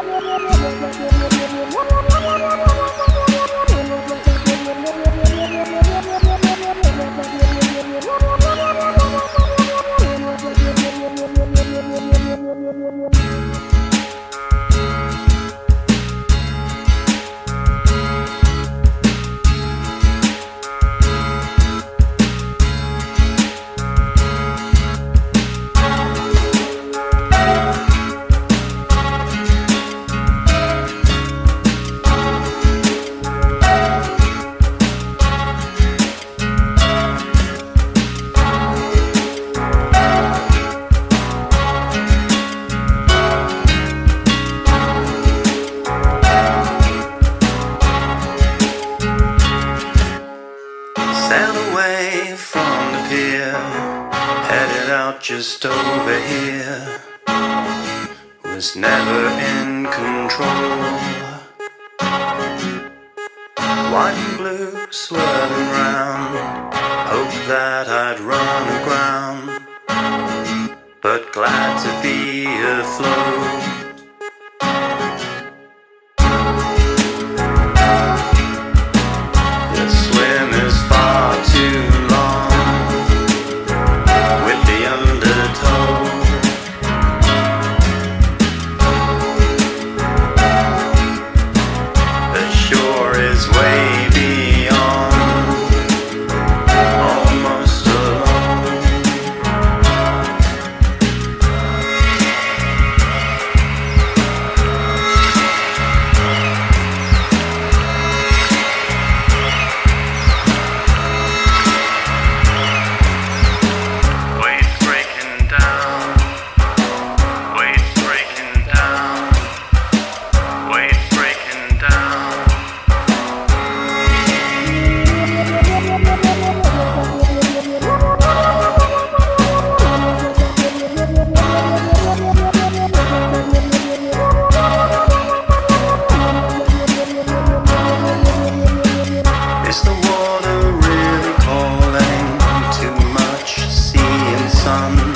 Just over here, was never in control. White and blue swirling round, hope that I'd run aground, but glad to be afloat. The swim is far too long. Way beyond, almost alone. Waves breaking down, waves breaking down, waves breaking down. Is the water really calling? Too much sea and sun.